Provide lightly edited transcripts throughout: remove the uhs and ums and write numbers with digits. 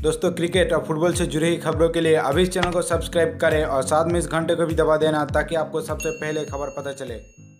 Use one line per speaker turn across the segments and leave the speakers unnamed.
दोस्तों क्रिकेट और फुटबॉल से जुड़ी हुई खबरों के लिए अभी इस चैनल को सब्सक्राइब करें और साथ में इस घंटे को भी दबा देना ताकि आपको सबसे पहले खबर पता चले।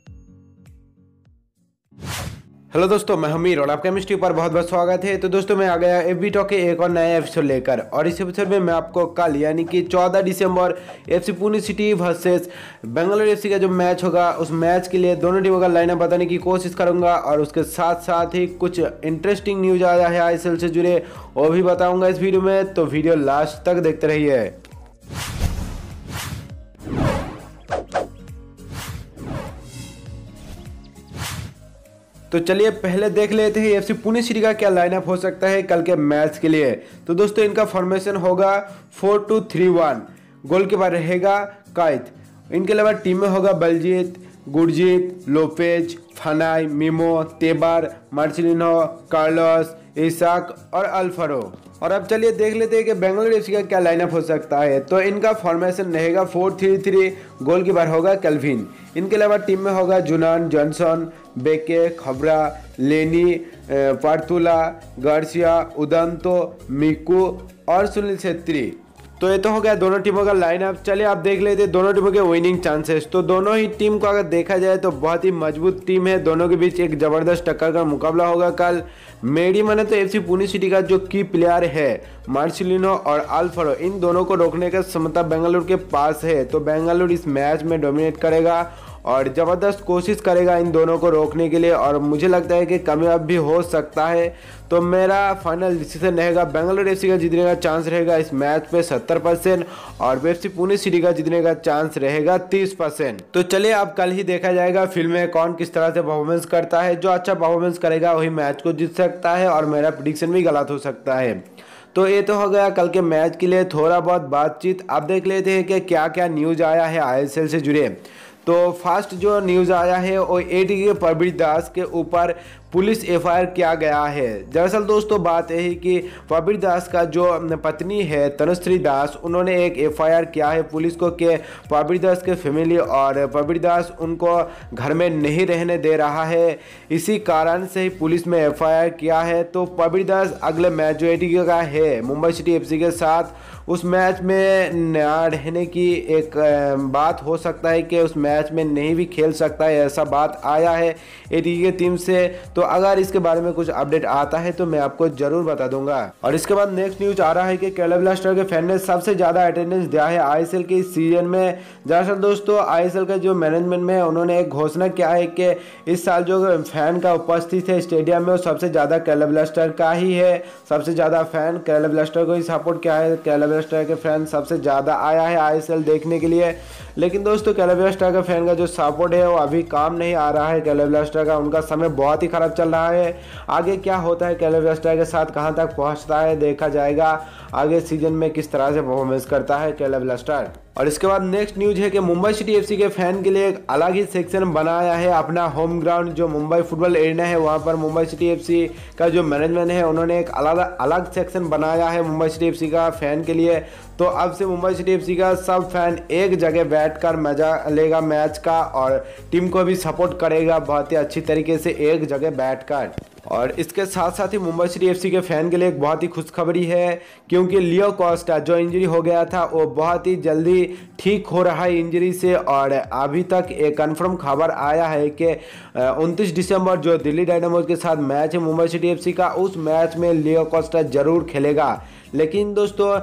हेलो दोस्तों, मैं हमीर और आपका केमिस्ट्री पर बहुत बहुत स्वागत है। तो दोस्तों मैं आ गया एफबी टॉक के एक और नया एपिसोड लेकर, और इस एपिसोड में मैं आपको कल यानी कि 14 दिसंबर FC Pune city versus Bengaluru FC का जो मैच होगा उस मैच के लिए दोनों टीमों का लाइनअप बताने की कोशिश करूंगा, और उसके साथ साथ ही कुछ इंटरेस्टिंग न्यूज आया है आईएसएल से जुड़े वो भी बताऊंगा इस वीडियो में। तो वीडियो लास्ट तक देखते रहिए। तो चलिए पहले देख लेते हैं एफसी पुणे सिटी का क्या लाइनअप हो सकता है कल के मैच के लिए। तो दोस्तों इनका फॉर्मेशन होगा 4-2-3-1। गोलकीपर रहेगा काइथ। इनके अलावा टीम में होगा Baljit, Gurjit, Lopez, Fanai, Memo, Tebar, Marcelinho, Carlos, Isaac और अल्फारो। और अब चलिए देख लेते हैं कि बेंगलुरु एफसी का क्या लाइनअप हो सकता है। तो इनका फॉर्मेशन रहेगा 4-3-3। गोलकीपर होगा केल्विन। इनके अलावा टीम में होगा जुनान, जॉनसन, बेके, खबरा, लेनी, पार्थुला, गार्सिया, उदंतो, मिकू और सुनील छेत्री। तो ये तो हो गया दोनों टीमों का लाइनअप। चलिए आप देख लेते हैं दोनों टीमों के विनिंग चांसेस। तो दोनों ही टीम को अगर देखा जाए तो बहुत ही मजबूत टीम है। दोनों के बीच एक जबरदस्त टक्कर का मुकाबला होगा कल। मेरी माने तो एफसी पुणे सिटी का जो की प्लेयर है मार्सिलिनो और अल्फारो, इन दोनों को रोकने का क्षमता बेंगलुरु के पास है। तो बेंगलुरु इस मैच में डोमिनेट करेगा और ज़बरदस्त कोशिश करेगा इन दोनों को रोकने के लिए, और मुझे लगता है कि कामयाब भी हो सकता है। तो मेरा फाइनल डिसीजन रहेगा बेंगलुरु एफसी का जीतने का चांस रहेगा इस मैच पे 70% और एफसी पुणे सिटी का जीतने का चांस रहेगा 30%। तो चलिए अब कल ही देखा जाएगा फिल्म में कौन किस तरह से परफॉर्मेंस करता है। जो अच्छा परफॉर्मेंस करेगा वही मैच को जीत सकता है, और मेरा प्रेडिक्शन भी गलत हो सकता है। तो ये तो हो गया कल के मैच के लिए थोड़ा बहुत बातचीत। अब देख लेते हैं कि क्या क्या न्यूज़ आया है आईएसएल से जुड़े। तो फर्स्ट जो न्यूज़ आया है वो एटीके प्रवीण दास के ऊपर पुलिस एफआईआर किया गया है। दरअसल दोस्तों बात यह है कि प्रवीण दास का जो पत्नी है तनुश्री दास, उन्होंने एक एफआईआर किया है पुलिस को कि प्रवीण दास के फैमिली और प्रवीण दास उनको घर में नहीं रहने दे रहा है। इसी कारण से ही पुलिस में एफआईआर किया है। तो प्रवीण दास अगले मैच जो एटीके का है मुंबई सिटी एफसी के साथ, उस मैच में ना रहने की एक बात हो सकता है कि उस मैच में नहीं भी खेल सकता है, ऐसा बात आया है एटीके टीम से। तो अगर इसके बारे में कुछ अपडेट आता है तो मैं आपको जरूर बता दूंगा। और इसके बाद नेक्स्ट न्यूज आ रहा है कि केरला ब्लास्टर के फैन ने सबसे ज्यादा अटेंडेंस दिया है आईएसएल के इस सीजन में। दरअसल दोस्तों आईएसएल का जो मैनेजमेंट में उन्होंने एक घोषणा किया है कि इस साल जो फैन का उपस्थित है स्टेडियम में वो सबसे ज्यादा केरला ब्लास्टर का ही है। सबसे ज्यादा फैन केरला ब्लास्टर को ही सपोर्ट किया है। केरला ब्लास्टर के फैन सबसे ज्यादा आया है आईएसएल देखने के लिए। लेकिन दोस्तों केरला ब्लास्टर का फैन का जो सपोर्ट है वो अभी काम नहीं आ रहा है। केरला ब्लास्टर का उनका समय बहुत ही खराब चल रहा है। आगे क्या होता है केरला ब्लास्टर के साथ, कहां तक पहुंचता है देखा जाएगा। आगे सीजन में किस तरह से परफॉर्मेंस करता है केरला ब्लास्टर। और इसके बाद नेक्स्ट न्यूज है कि मुंबई सिटी एफसी के फैन के लिए एक अलग ही सेक्शन बनाया है अपना होम ग्राउंड जो मुंबई फुटबॉल एरिना है वहां पर मुंबई सिटी एफसी का जो मैनेजमेंट है उन्होंने एक अलग सेक्शन बनाया है मुंबई सिटी एफसी का फैन के लिए। तो अब से मुंबई सिटी एफसी का सब फैन एक जगह बैठकर मजा लेगा मैच का, और टीम को भी सपोर्ट करेगा बहुत ही अच्छी तरीके से एक जगह बैठकर। और इसके साथ साथ ही मुंबई सिटी एफसी के फैन के लिए एक बहुत ही खुशखबरी है, क्योंकि लियो कोस्टा जो इंजरी हो गया था वो बहुत ही जल्दी ठीक हो रहा है इंजरी से। और अभी तक एक कंफर्म खबर आया है कि 29 दिसंबर जो दिल्ली डायनामोज के साथ मैच है मुंबई सिटी एफसी का, उस मैच में लियो कोस्टा जरूर खेलेगा। लेकिन दोस्तों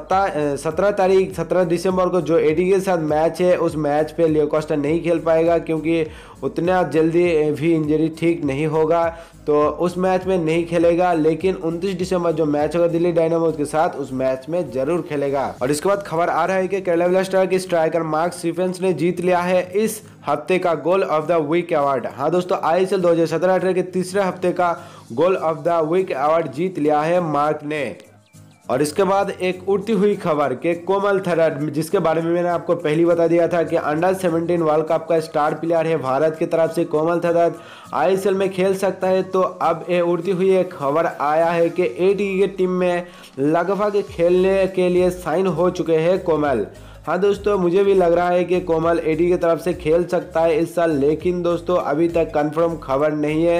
17 दिसंबर को जो एटीके के साथ मैच है उस मैच पे लियो कोस्टा नहीं खेल पाएगा, क्योंकि उतना जल्दी भी इंजरी ठीक नहीं होगा। तो उस मैच में नहीं खेलेगा। लेकिन 29 दिसंबर जो मैच होगा दिल्ली डायनामोज के साथ उस मैच में जरूर खेलेगा। और इसके बाद खबर आ रहा है कि केरला ब्लास्टर के स्ट्राइकर मार्क स्टीफेंस ने जीत लिया है इस हफ्ते का goal of the week award. हाँ दोस्तों आईएसएल 2017-18 के तीसरे हफ्ते का goal of the week award जीत लिया है मार्क ने। और इसके बाद एक उड़ती हुई खबर के कोमल थरड, जिसके बारे में मैंने आपको पहले बता दिया था कि अंडर 17 वर्ल्ड कप का स्टार प्लेयर है भारत की तरफ से कोमल थरड, आईएसएल में खेल सकता है। तो अब ये उड़ती हुई एक खबर आया है कि एटीके टीम में लगभग खेलने के लिए साइन हो चुके हैं कोमल। हाँ दोस्तों मुझे भी लग रहा है कि कोमल एटी की तरफ से खेल सकता है इस साल, लेकिन दोस्तों अभी तक कंफर्म खबर नहीं है।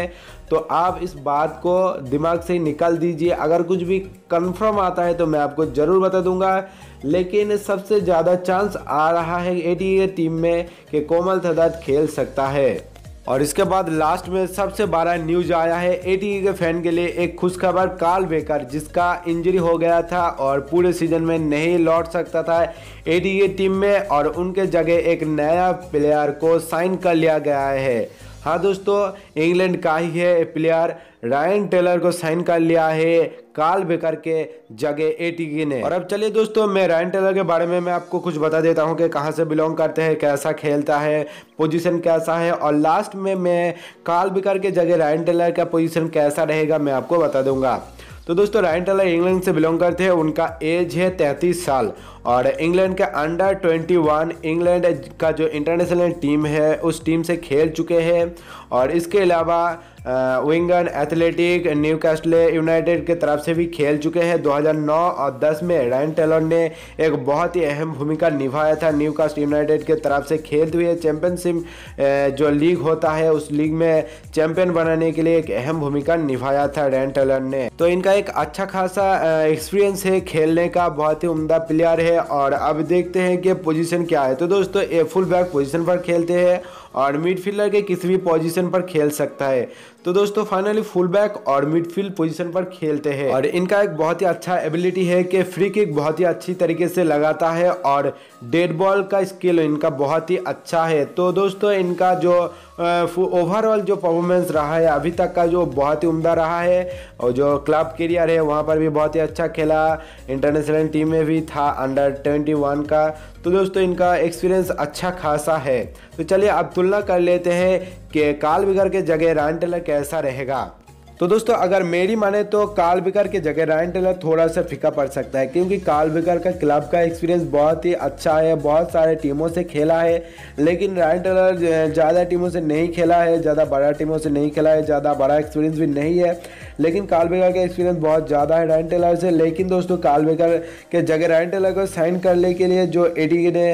तो आप इस बात को दिमाग से निकाल दीजिए। अगर कुछ भी कंफर्म आता है तो मैं आपको ज़रूर बता दूंगा, लेकिन सबसे ज़्यादा चांस आ रहा है एटीके टीम में कि कोमल थदात खेल सकता है। और इसके बाद लास्ट में सबसे बड़ा न्यूज आया है एटीके के फैन के लिए, एक खुशखबर। कार्ल बेकर जिसका इंजरी हो गया था और पूरे सीजन में नहीं लौट सकता था एटीके टीम में, और उनके जगह एक नया प्लेयर को साइन कर लिया गया है। हाँ दोस्तों, इंग्लैंड का ही है प्लेयर, रायन टेलर को साइन कर लिया है कार्ल बेकर के जगह एटीके ने। और अब चलिए दोस्तों, मैं रायन टेलर के बारे में मैं आपको कुछ बता देता हूं कि कहां से बिलोंग करते हैं, कैसा खेलता है, पोजीशन कैसा है, और लास्ट में मैं कार्ल बेकर के जगह रायन टेलर का पोजीशन कैसा रहेगा मैं आपको बता दूंगा। तो दोस्तों, रायन टेलर इंग्लैंड से बिलोंग करते हैं, उनका एज है 33 साल और इंग्लैंड के अंडर 21 इंग्लैंड का जो इंटरनेशनल टीम है उस टीम से खेल चुके हैं। और इसके अलावा विंगन एथलेटिक न्यूकास्ल यूनाइटेड के तरफ से भी खेल चुके हैं। 2009 और 10 में रायन टेलर ने एक बहुत ही अहम भूमिका निभाया था न्यूकास्ल यूनाइटेड के तरफ से खेलते हुए। चैंपियनशिप जो लीग होता है उस लीग में चैंपियन बनाने के लिए एक अहम भूमिका निभाया था रायन टेलर ने। तो इनका एक अच्छा खासा एक्सपीरियंस है खेलने का, बहुत ही उम्दा प्लेयर है। और अब देखते हैं कि पोजीशन क्या है। तो दोस्तों, ये फुल बैक पोजीशन पर खेलते हैं और मिडफील्डर के किसी भी पोजीशन पर खेल सकता है। तो दोस्तों, फाइनली फुल बैक और मिडफील्ड पोजीशन पर खेलते हैं। और इनका एक बहुत ही अच्छा एबिलिटी है कि फ्री किक बहुत ही अच्छी तरीके से लगाता है और डेड बॉल का स्किल इनका बहुत ही अच्छा है। तो दोस्तों, इनका जो ओवरऑल जो परफॉर्मेंस रहा है अभी तक का जो बहुत ही उम्दा रहा है, और जो क्लब करियर है वहाँ पर भी बहुत ही अच्छा खेला, इंटरनेशनल टीम में भी था अंडर 21 का। तो दोस्तों, इनका एक्सपीरियंस अच्छा खासा है। तो चलिए अब तुलना कर लेते हैं कि कार्ल बेकर के जगह रायन टेलर कैसा रहेगा। तो दोस्तों, अगर मेरी माने तो कार्ल बेकर के जगह रायन टेलर थोड़ा सा फीका पड़ सकता है, क्योंकि कार्ल बेकर का क्लब का एक्सपीरियंस बहुत ही अच्छा है, बहुत सारे टीमों से खेला है। लेकिन रायन टेलर ज़्यादा टीमों से नहीं खेला है, ज़्यादा बड़ा टीमों से नहीं खेला है, ज़्यादा बड़ा एक्सपीरियंस भी नहीं है। लेकिन कार्ल बेकर का एक्सपीरियंस बहुत ज़्यादा है रायन टेलर से। लेकिन दोस्तों, कार्ल बेकर के जगह रायन टेलर को साइन करने के लिए जो एटीके ने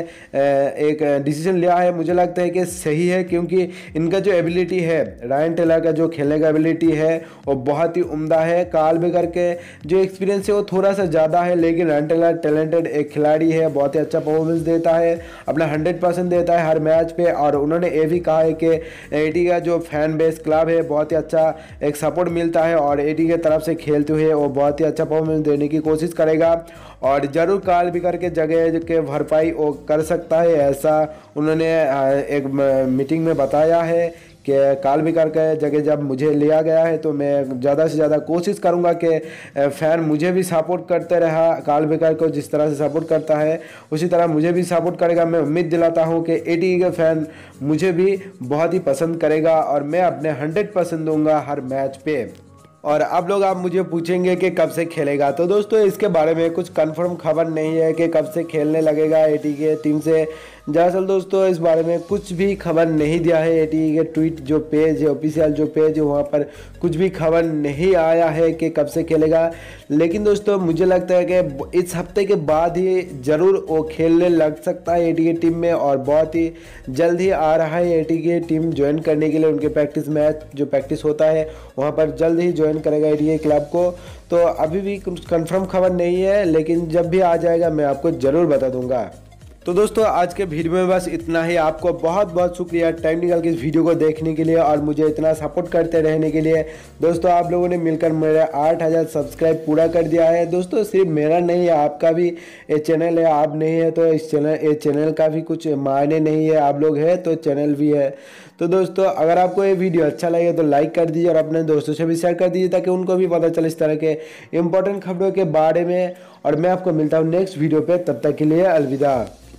एक डिसीजन लिया है मुझे लगता है कि सही है, क्योंकि इनका जो एबिलिटी है, रायन टेलर का जो खेलने का एबिलिटी है वो बहुत ही उम्दा है। कार्ल बेकर के जो एक्सपीरियंस है वो थोड़ा सा ज़्यादा है, लेकिन रायन टेलर टैलेंटेड एक खिलाड़ी है, बहुत ही अच्छा परफॉर्मेंस देता है, अपना 100% देता है हर मैच पे। और उन्होंने ये भी कहा है कि एटी का जो फैन बेस क्लब है बहुत ही अच्छा एक सपोर्ट मिलता है और एटी के तरफ से खेलते हुए वो बहुत ही अच्छा परफॉर्मेंस देने की कोशिश करेगा और ज़रूर कार्ल बेकर के जगह के भरपाई वो कर सकता है, ऐसा उन्होंने एक मीटिंग में बताया है कि कार्ल बेकर के जगह जब मुझे लिया गया है तो मैं ज़्यादा से ज़्यादा कोशिश करूंगा कि फ़ैन मुझे भी सपोर्ट करते रहा, कार्ल बेकर को जिस तरह से सपोर्ट करता है उसी तरह मुझे भी सपोर्ट करेगा। मैं उम्मीद दिलाता हूं कि एटी के फ़ैन मुझे भी बहुत ही पसंद करेगा और मैं अपने 100% दूंगा हर मैच पे। और अब लोग आप मुझे पूछेंगे कि कब से खेलेगा, तो दोस्तों इसके बारे में कुछ कंफर्म खबर नहीं है कि कब से खेलने लगेगा एटी के टीम से। दरअसल दोस्तों इस बारे में कुछ भी खबर नहीं दिया है, एटी के ट्वीट जो पेज है, ऑफिशियल जो पेज है वहाँ पर कुछ भी खबर नहीं आया है कि कब से खेलेगा। लेकिन दोस्तों मुझे लगता है कि इस हफ्ते के बाद ही ज़रूर वो खेलने लग सकता है एटी के टीम में और बहुत ही जल्द ही आ रहा है एटी के टीम ज्वाइन करने के लिए। उनके प्रैक्टिस मैच जो प्रैक्टिस होता है वहाँ पर जल्द ही ज्वाइन करेगा एटी के क्लब को। तो अभी भी कुछ कंफर्म खबर नहीं है, लेकिन जब भी आ जाएगा मैं आपको ज़रूर बता दूंगा। तो दोस्तों आज के वीडियो में बस इतना ही। आपको बहुत बहुत शुक्रिया टाइम निकाल के इस वीडियो को देखने के लिए और मुझे इतना सपोर्ट करते रहने के लिए। दोस्तों आप लोगों ने मिलकर मेरा 8000 सब्सक्राइब पूरा कर दिया है। दोस्तों सिर्फ मेरा नहीं है, आपका भी ये चैनल है, आप नहीं है तो इस चैनल का भी कुछ मायने नहीं है, आप लोग हैं तो चैनल भी है। तो दोस्तों अगर आपको ये वीडियो अच्छा लगे तो लाइक कर दीजिए और अपने दोस्तों से भी शेयर कर दीजिए ताकि उनको भी पता चले इस तरह के इंपॉर्टेंट खबरों के बारे में। और मैं आपको मिलता हूँ नेक्स्ट वीडियो पे, तब तक के लिए अलविदा।